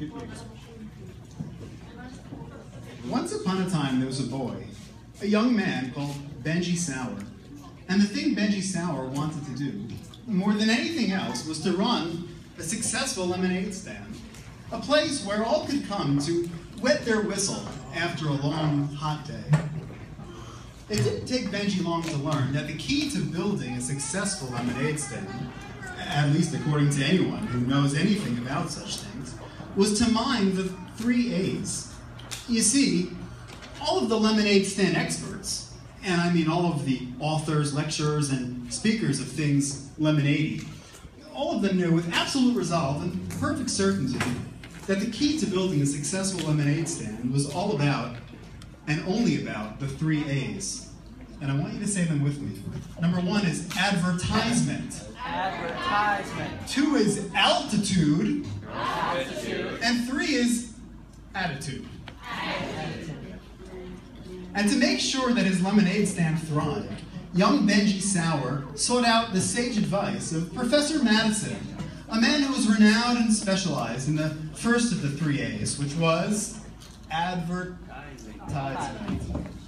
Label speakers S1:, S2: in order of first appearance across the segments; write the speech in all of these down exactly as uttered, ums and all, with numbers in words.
S1: Once upon a time, there was a boy, a young man called Benji Sauer. And the thing Benji Sauer wanted to do, more than anything else, was to run a successful lemonade stand. A place where all could come to wet their whistle after a long, hot day. It didn't take Benji long to learn that the key to building a successful lemonade stand, at least according to anyone who knows anything about such things, was to mind the three A's. You see, all of the lemonade stand experts, and I mean all of the authors, lecturers, and speakers of things lemonade-y, all of them knew with absolute resolve and perfect certainty that the key to building a successful lemonade stand was all about, and only about, the three A's. And I want you to say them with me. Number one is advertisement.
S2: Advertisement.
S1: Two is altitude.
S2: Altitude.
S1: And three is attitude. Attitude. And to make sure that his lemonade stand thrived, young Benji Sauer sought out the sage advice of Professor Madison, a man who was renowned and specialized in the first of the three A's, which was advertisement.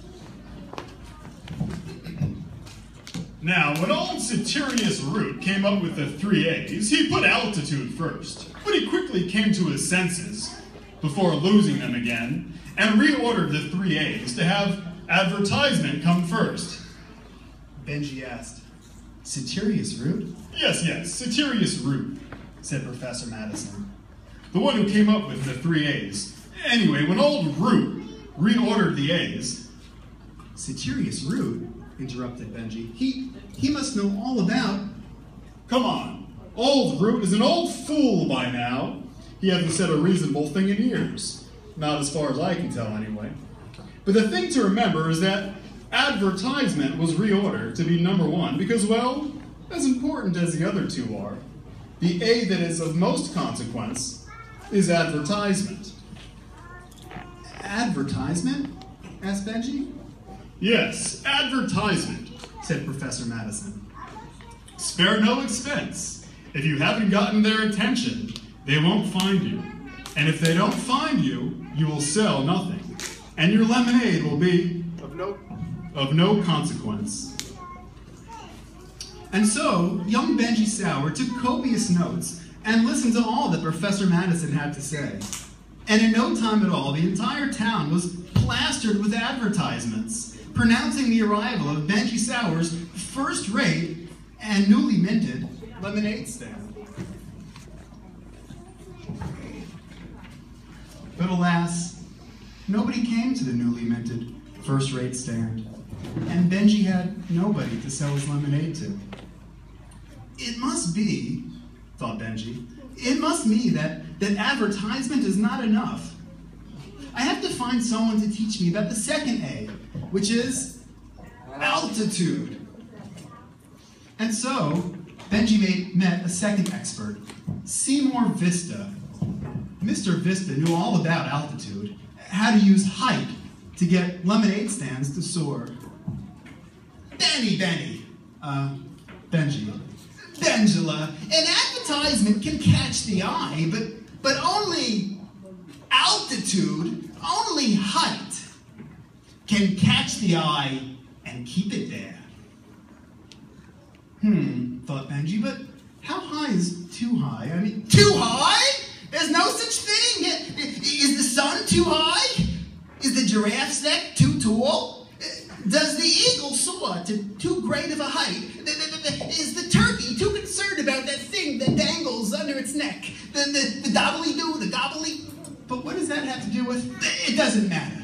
S3: Now, when old Satirius Root came up with the three A's, he put altitude first, but he quickly came to his senses, before losing them again, and reordered the three A's to have advertisement come first.
S1: Benji asked, Satirius Root?
S3: Yes, yes, Satirius Root, said Professor Madison, the one who came up with the three A's. Anyway, when old Root reordered the A's...
S1: Satirius Root? Interrupted Benji. He, he must know all about...
S3: Come on, old Root is an old fool by now. He hasn't said a reasonable thing in years. Not as far as I can tell, anyway. But the thing to remember is that advertisement was reordered to be number one because, well, as important as the other two are, the A that is of most consequence is advertisement.
S1: Advertisement? Asked Benji.
S3: Yes, advertisement, said Professor Madison. Spare no expense. If you haven't gotten their attention, they won't find you. And if they don't find you, you will sell nothing. And your lemonade will be of no, of no consequence.
S1: And so, young Benji Sauer took copious notes and listened to all that Professor Madison had to say. And in no time at all, the entire town was plastered with advertisements pronouncing the arrival of Benji Sauer's first-rate and newly minted lemonade stand. But alas, nobody came to the newly minted first-rate stand, and Benji had nobody to sell his lemonade to. It must be, thought Benji, it must be that, that advertisement is not enough. I have to find someone to teach me about the second A, which is altitude. And so, Benji made, met a second expert, Seymour Vista. Mister Vista knew all about altitude, how to use height to get lemonade stands to soar. Benny, Benny, uh, Benji, Bengela, an advertisement can catch the eye, but, but only altitude, only height, can catch the eye and keep it there. Hmm, thought Benji, but how high is too high? I mean, too high? There's no such thing. Is the sun too high? Is the giraffe's neck too tall? Does the eagle soar to too great of a height? Is the turkey too concerned about that thing that dangles under its neck? The, the, the dobbly-doo, the gobbly? But what does that have to do with? It doesn't matter.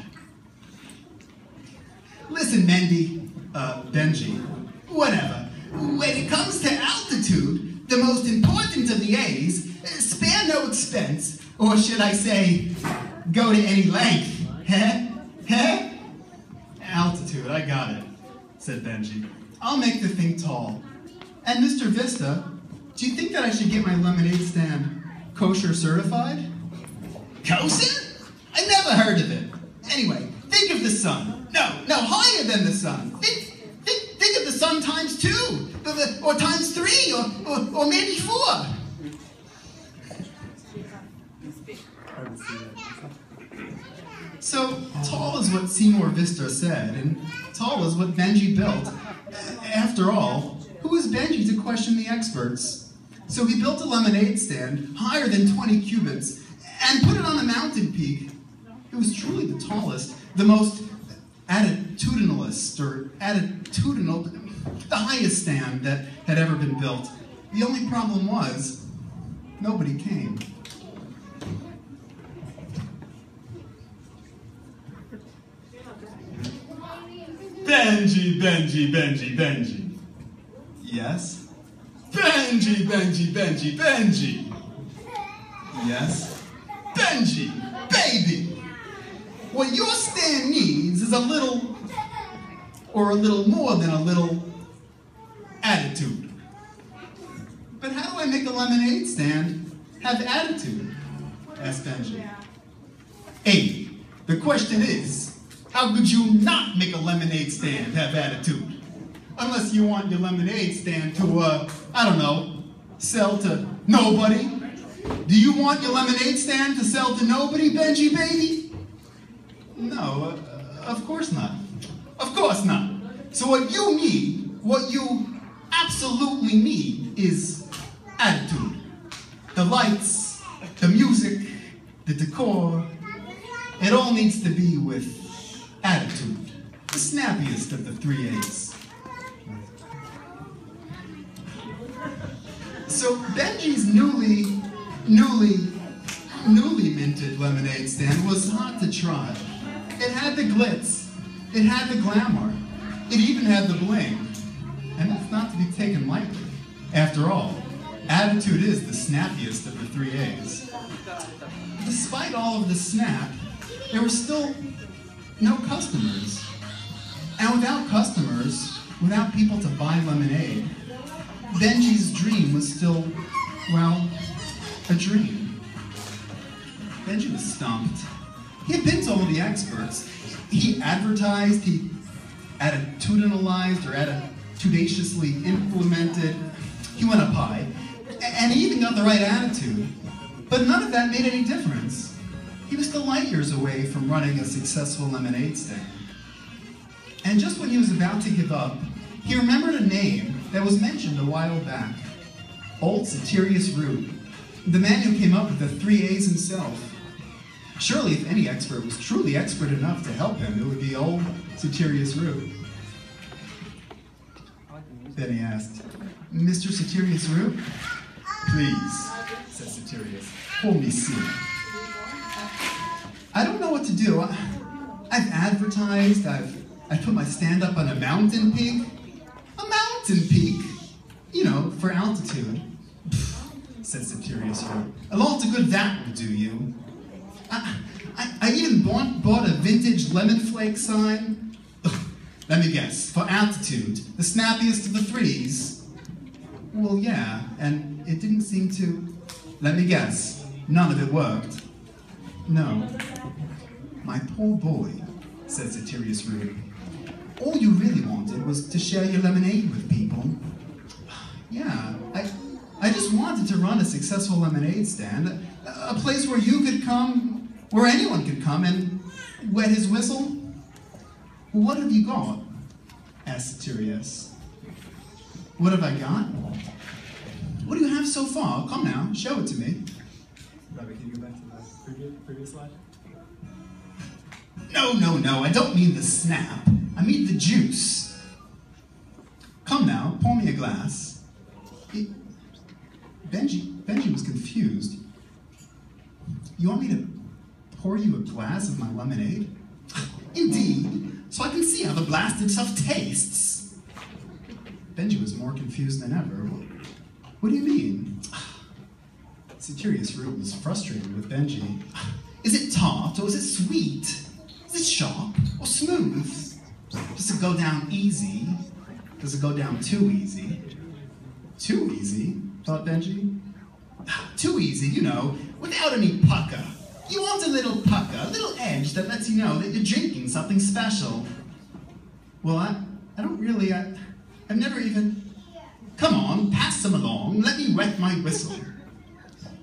S1: Listen, Mendy, uh, Benji, whatever. When it comes to altitude, the most important of the A's, spare no expense, or should I say, go to any length. Huh? Huh? Altitude, I got it, said Benji. I'll make the thing tall. And Mister Vista, do you think that I should get my lemonade stand kosher certified? Kosher? I never heard of it. Anyway, think of the sun. No, no, higher than the sun. Think, think, think of the sun times two, or times three, or, or, or maybe four. is what Seymour Vista said, and tall is what Benji built. After all, who is Benji to question the experts? So he built a lemonade stand higher than twenty cubits and put it on a mountain peak. It was truly the tallest, the most attitudinalist, or attitudinal, the highest stand that had ever been built. The only problem was, nobody came.
S3: Benji, Benji, Benji, Benji.
S1: Yes?
S3: Benji, Benji, Benji, Benji.
S1: Yes?
S3: Benji, baby.
S1: What your stand needs is a little, or a little more than a little, attitude. But how do I make a lemonade stand have attitude? Asked Benji. A, the question is, how could you not make a lemonade stand have attitude? Unless you want your lemonade stand to, uh, I don't know, sell to nobody. Do you want your lemonade stand to sell to nobody, Benji, baby? No, uh, of course not. Of course not. So what you need, what you absolutely need is attitude. The lights, the music, the decor, it all needs to be with attitude. The snappiest of the three A's. So Benji's newly, newly, newly minted lemonade stand was hot to try. It had the glitz, it had the glamour, it even had the bling. And that's not to be taken lightly. After all, attitude is the snappiest of the three A's. Despite all of the snap, there were still no customers. And without customers, without people to buy lemonade, Benji's dream was still, well, a dream. Benji was stumped. He had been to all the experts. He advertised, he attitudinalized or attitudaciously implemented. He went up high, and he even got the right attitude. But none of that made any difference. He was still light years away from running a successful lemonade stand. And just when he was about to give up, he remembered a name that was mentioned a while back. Old Satirius Root, the man who came up with the three A's himself. Surely if any expert was truly expert enough to help him, it would be old Satirius Root. Then he asked, Mister Satirius Root? Please, said Satirius, pour me see. I don't know what to do. I, I've advertised, I've, I've put my stand up on a mountain peak. A mountain peak? You know, for altitude. Pfft, said Satirius Root. A lot of good that will do you. I, I, I even bought, bought a vintage lemon flake sign. Let me guess, for altitude, the snappiest of the threes. Well, yeah, and it didn't seem to, let me guess, none of it worked. No. My poor boy, said Satirius Root. All you really wanted was to share your lemonade with people. Yeah, I, I just wanted to run a successful lemonade stand, a, a place where you could come, where anyone could come and wet his whistle. Well, what have you got? Asked Satirius. What have I got? What do you have so far? Come now, show it to me. Robbie, can you go back to the previous, previous slide? No, no, no, I don't mean the snap. I mean the juice. Come now, pour me a glass. It, Benji, Benji was confused. You want me to pour you a glass of my lemonade? Indeed, so I can see how the blasted stuff tastes. Benji was more confused than ever. What do you mean? Satirius Root was frustrated with Benji. Is it tart or is it sweet? Is it sharp or smooth? Does it go down easy? Does it go down too easy? Too easy, thought Benji. Too easy, you know, without any pucker. You want a little pucker, a little edge that lets you know that you're drinking something special. Well, I, I don't really, I, I've never even... Come on, pass some along, let me wet my whistle.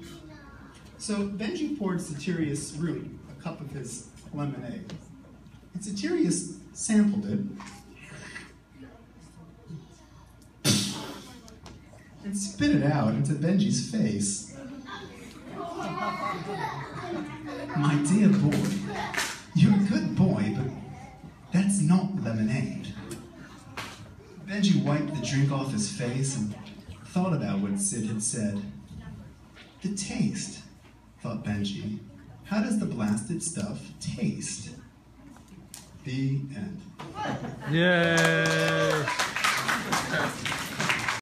S1: So Benji poured Satirius Root a cup of his lemonade. Satirius sampled it and spit it out into Benji's face. My dear boy, you're a good boy, but that's not lemonade. Benji wiped the drink off his face and thought about what Sid had said. The taste, thought Benji. How does the blasted stuff taste? The end.
S4: Yay!